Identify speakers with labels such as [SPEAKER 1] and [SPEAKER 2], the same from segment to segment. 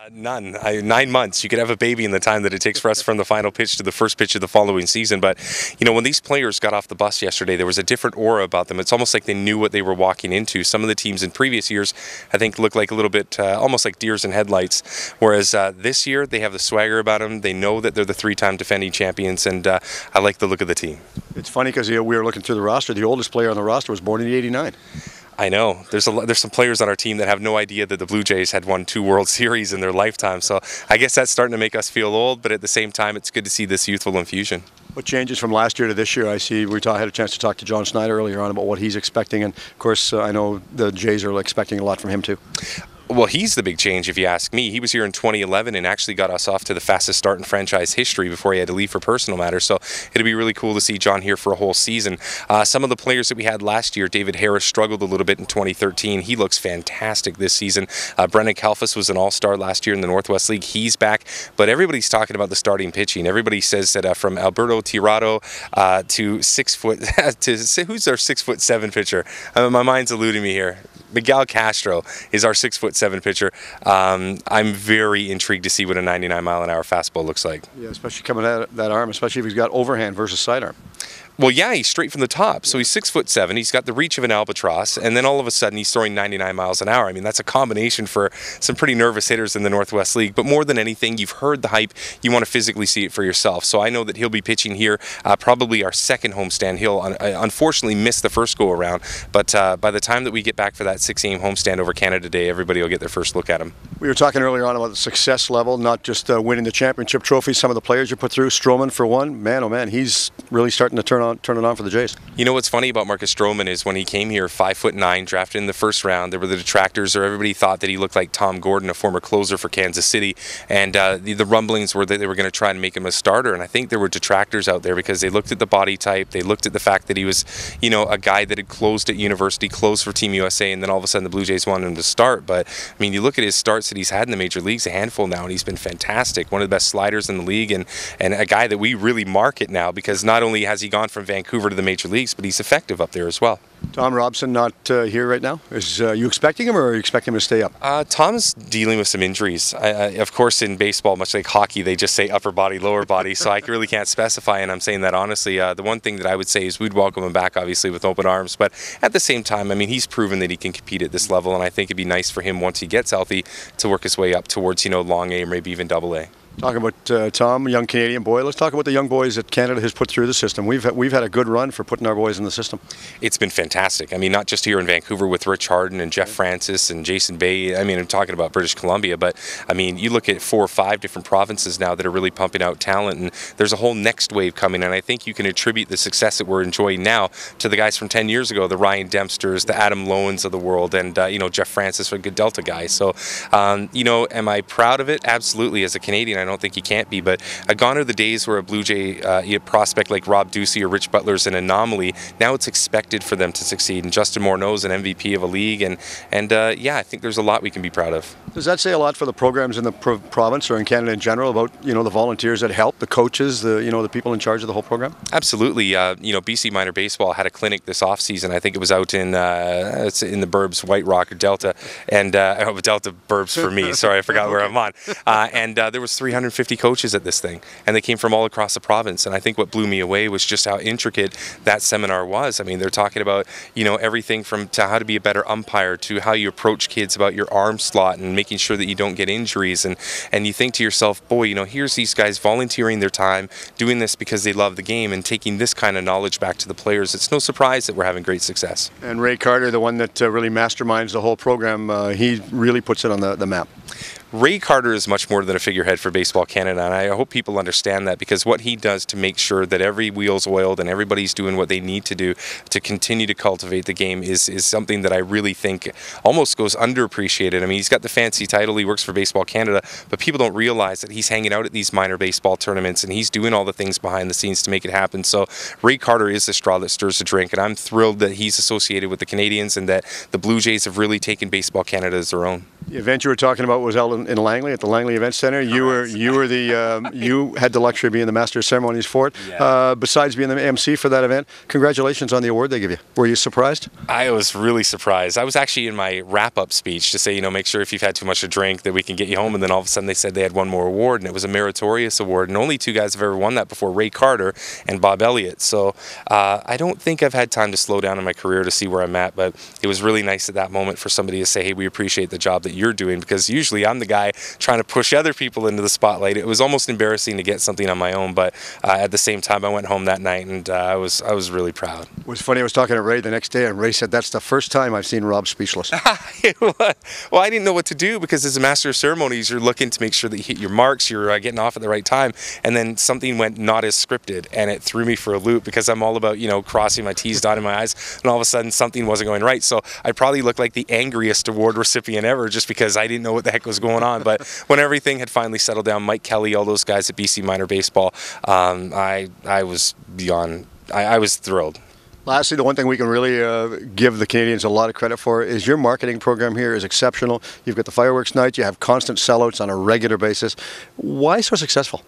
[SPEAKER 1] None. 9 months. You could have a baby in the time that it takes for us from the final pitch to the first pitch of the following season. But, you know, when these players got off the bus yesterday, there was a different aura about them. It's almost like they knew what they were walking into. Some of the teams in previous years, I think, looked like a little bit almost like deers in headlights. Whereas this year, they have the swagger about them. They know that they're the three-time defending champions, and I like the look of the team.
[SPEAKER 2] It's funny because we were looking through the roster. The oldest player on the roster was born in '89.
[SPEAKER 1] I know. There's some players on our team that have no idea that the Blue Jays had won 2 World Series in their lifetime. So I guess that's starting to make us feel old, but at the same time, it's good to see this youthful infusion.
[SPEAKER 2] What changes from last year to this year? I see we had a chance to talk to John Snyder earlier on about what he's expecting, and of course I know the Jays are expecting a lot from him too.
[SPEAKER 1] Well, he's the big change if you ask me. He was here in 2011 and actually got us off to the fastest start in franchise history before he had to leave for personal matters. So it'll be really cool to see John here for a whole season. Some of the players that we had last year, David Harris struggled a little bit in 2013. He looks fantastic this season. Brennan Kalfas was an all-star last year in the Northwest League. He's back. But everybody's talking about the starting pitching. Everybody says that from Alberto Tirado to 6 foot, who's our 6'7" pitcher? My mind's eluding me here. Miguel Castro is our 6'7" pitcher. I'm very intrigued to see what a 99-mile-an-hour fastball looks like.
[SPEAKER 2] Yeah, especially coming at that arm, especially if he's got overhand versus sidearm.
[SPEAKER 1] Well, yeah, he's straight from the top. So he's 6'7". He's got the reach of an albatross, and then all of a sudden he's throwing 99 miles an hour. I mean, that's a combination for some pretty nervous hitters in the Northwest League. But more than anything, you've heard the hype. You want to physically see it for yourself. So I know that he'll be pitching here, probably our second homestand. He'll unfortunately miss the first go around, but by the time that we get back for that 6-game homestand over Canada Day, everybody will get their first look at him. We
[SPEAKER 2] were talking earlier on about the success level, not just winning the championship trophy. Some of the players you put through, Stroman for one, man, oh man, he's really starting to turn it on for the Jays.
[SPEAKER 1] You know what's funny about Marcus Stroman is when he came here, 5'9", drafted in the first round, there were the detractors, or everybody thought that he looked like Tom Gordon, a former closer for Kansas City, and the rumblings were that they were going to try and make him a starter, and I think there were detractors out there because they looked at the body type, they looked at the fact that he was, you know, a guy that had closed at university, closed for Team USA, and then all of a sudden the Blue Jays wanted him to start. But I mean, you look at his starts that he's had in the major leagues, a handful now, and he's been fantastic, one of the best sliders in the league, and a guy that we really market now because not only has he gone from Vancouver to the major leagues, but he's effective up there as well.
[SPEAKER 2] Tom Robson not here right now. Is you expecting him, or are you expecting him to stay up?
[SPEAKER 1] Tom's dealing with some injuries. Of course, in baseball, much like hockey, they just say upper body, lower body, so I really can't specify, and I'm saying that honestly. The one thing that I would say is we'd welcome him back, obviously, with open arms, but at the same time, I mean, he's proven that he can compete at this level, and I think it'd be nice for him, once he gets healthy, to work his way up towards, you know, long A or maybe even double A.
[SPEAKER 2] Talking about Tom, young Canadian boy, let's talk about the young boys that Canada has put through the system. We've had a good run for putting our boys in the system.
[SPEAKER 1] It's been fantastic. I mean, not just here in Vancouver with Rich Harden and Jeff Francis and Jason Bay. I mean, I'm talking about British Columbia, but I mean, you look at 4 or 5 different provinces now that are really pumping out talent, and there's a whole next wave coming, and I think you can attribute the success that we're enjoying now to the guys from 10 years ago, the Ryan Dempsters, the Adam Lowens of the world, and you know, Jeff Francis, a good Delta guy. So, you know, am I proud of it? Absolutely. As a Canadian, I don't think you can't be. But gone are the days where a Blue Jay prospect like Rob Ducey or Rich Butler is an anomaly. Now it's expected for them to succeed. And Justin Morneau's an MVP of a league. And yeah, I think there's a lot we can be proud of.
[SPEAKER 2] Does that say a lot for the programs in the province or in Canada in general about, you know, the volunteers that help, the coaches, the people in charge of the whole program?
[SPEAKER 1] Absolutely. You know, BC Minor Baseball had a clinic this off season. I think it was out in the burbs, White Rock or Delta, and Delta burbs for me. Sorry, I forgot where I'm on. And there was 350 coaches at this thing, and they came from all across the province. And I think what blew me away was just how intricate that seminar was. I mean, they're talking about, you know, everything from to how to be a better umpire to how you approach kids about your arm slot and making sure that you don't get injuries. And you think to yourself, boy, you know, here's these guys volunteering their time, doing this because they love the game, and taking this kind of knowledge back to the players. It's no surprise that we're having great success.
[SPEAKER 2] And Ray Carter, the one that really masterminds the whole program, he really puts it on the map.
[SPEAKER 1] Ray Carter is much more than a figurehead for Baseball Canada, and I hope people understand that, because what he does to make sure that every wheel's oiled and everybody's doing what they need to do to continue to cultivate the game is something that I really think almost goes underappreciated. I mean, he's got the fancy title, he works for Baseball Canada, but people don't realize that he's hanging out at these minor baseball tournaments and he's doing all the things behind the scenes to make it happen. So Ray Carter is the straw that stirs the drink, and I'm thrilled that he's associated with the Canadians and that the Blue Jays have really taken Baseball Canada as their own.
[SPEAKER 2] The event you were talking about was out in Langley at the Langley Event Center. You were the you had the luxury of being the master of ceremonies for it.
[SPEAKER 1] Yeah.
[SPEAKER 2] Besides being the MC for that event, congratulations on the award they give you. Were you surprised?
[SPEAKER 1] I was really surprised. I was actually in my wrap-up speech to say, you know, make sure if you've had too much to drink that we can get you home. And then all of a sudden they said they had one more award, and it was a meritorious award. And only two guys have ever won that before, Ray Carter and Bob Elliott. So I don't think I've had time to slow down in my career to see where I'm at, but it was really nice at that moment for somebody to say, hey, we appreciate the job that you're doing, because usually I'm the guy trying to push other people into the spotlight. It was almost embarrassing to get something on my own, but at the same time, I went home that night and I was really proud.
[SPEAKER 2] It was funny, I was talking to Ray the next day, and Ray said, that's the first time I've seen Rob speechless.
[SPEAKER 1] Well, I didn't know what to do, because as a master of ceremonies, you're looking to make sure that you hit your marks, you're getting off at the right time, and then something went not as scripted, and it threw me for a loop, because I'm all about, you know, crossing my T's, dotting my I's, and all of a sudden something wasn't going right. So I probably looked like the angriest award recipient ever, just because I didn't know what the heck was going on. But when everything had finally settled down, Mike Kelly, all those guys at BC Minor Baseball, I was beyond, I was thrilled.
[SPEAKER 2] Lastly, the one thing we can really give the Canadians a lot of credit for is your marketing program here is exceptional. You've got the fireworks night, you have constant sellouts on a regular basis. Why so successful?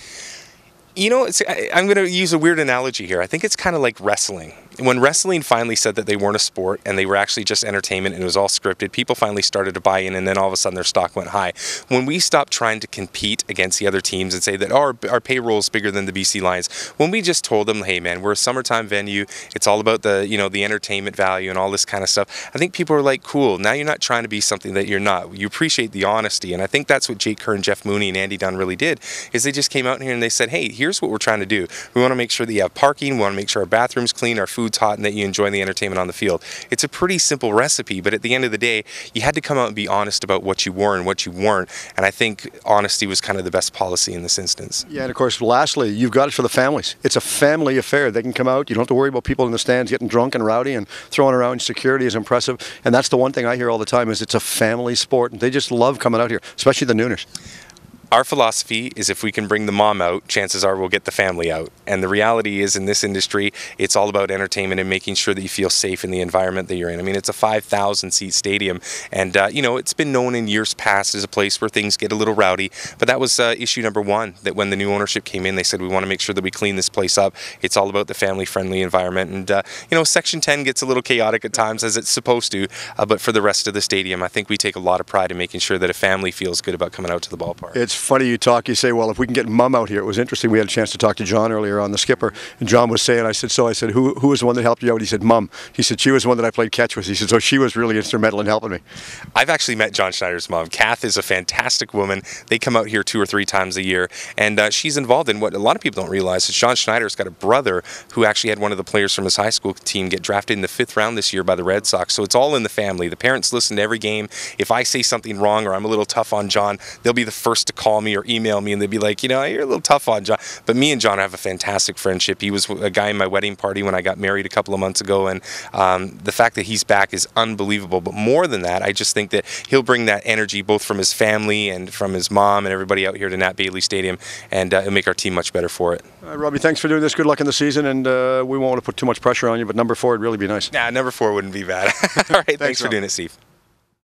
[SPEAKER 1] You know, I'm going to use a weird analogy here. I think it's kind of like wrestling. When wrestling finally said that they weren't a sport and they were actually just entertainment and it was all scripted, people finally started to buy in, and then all of a sudden their stock went high. When we stopped trying to compete against the other teams and say that our payroll is bigger than the BC Lions, when we just told them, hey man, we're a summertime venue, it's all about the, you know, the entertainment value and all this kind of stuff, I think people are like, cool, now you're not trying to be something that you're not. You appreciate the honesty, and I think that's what Jake Kern, Jeff Mooney, and Andy Dunn really did, is they just came out here and they said, hey, here's what we're trying to do. We want to make sure that you have parking, we want to make sure our bathroom's clean, our food's hot, and that you enjoy the entertainment on the field. It's a pretty simple recipe, but at the end of the day, you had to come out and be honest about what you were and what you weren't, and I think honesty was kind of the best policy in this instance. Yeah,
[SPEAKER 2] and of course, lastly, you've got it for the families. It's a family affair. They can come out, you don't have to worry about people in the stands getting drunk and rowdy and throwing around. Security is impressive, and that's the one thing I hear all the time is it's a family sport, and they just love coming out here, especially the Nooners.
[SPEAKER 1] Our philosophy is if we can bring the mom out, chances are we'll get the family out. And the reality is in this industry, it's all about entertainment and making sure that you feel safe in the environment that you're in. I mean, it's a 5,000 seat stadium, and you know, it's been known in years past as a place where things get a little rowdy, but that was issue number one, that when the new ownership came in, they said we want to make sure that we clean this place up. It's all about the family-friendly environment, and you know, Section 10 gets a little chaotic at times, as it's supposed to, but for the rest of the stadium, I think we take a lot of pride in making sure that a family feels good about coming out to the ballpark.
[SPEAKER 2] It's funny you say, well, if we can get mom out here. It was interesting. We had a chance to talk to John earlier on, the skipper, and John was saying, I said, who was the one that helped you out? He said, Mom. He said, she was the one that I played catch with. He said, so she was really instrumental in helping me.
[SPEAKER 1] I've actually met John Schneider's mom. Kath is a fantastic woman. They come out here 2 or 3 times a year, and she's involved in what a lot of people don't realize is John Schneider's got a brother who actually had one of the players from his high school team get drafted in the 5th round this year by the Red Sox. So it's all in the family. The parents listen to every game. If I say something wrong or I'm a little tough on John, they'll be the first to call me or email me, and they'd be like, you know, you're a little tough on John. But me and John have a fantastic friendship. He was a guy in my wedding party when I got married a couple of months ago, and the fact that he's back is unbelievable. But more than that, I just think that he'll bring that energy both from his family and from his mom and everybody out here to Nat Bailey Stadium, and it'll make our team much better for it.
[SPEAKER 2] Robbie, thanks for doing this. Good luck in the season, and we won't want to put too much pressure on you, but number 4 would really be nice.
[SPEAKER 1] Nah, number 4 wouldn't be bad. All right, thanks for doing it, Steve.